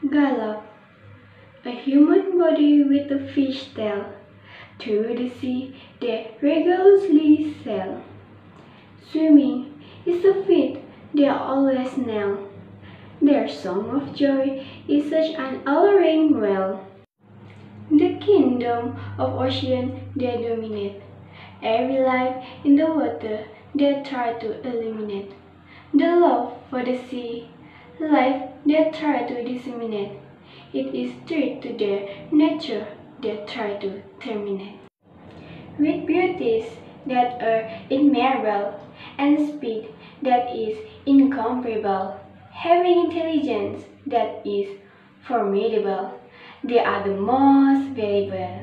Galap, a human body with a fish tail. Through the sea they rigorously sail. Swimming is a feat they always nail. Their song of joy is such an alluring wail. The kingdom of ocean they dominate. Every life in the water they try to illuminate. The love for the sea, life they try to disseminate. It is threat to their nature they try to terminate. With beauties that are admirable and speed that is incomparable, having intelligence that is formidable, they are the most valuable.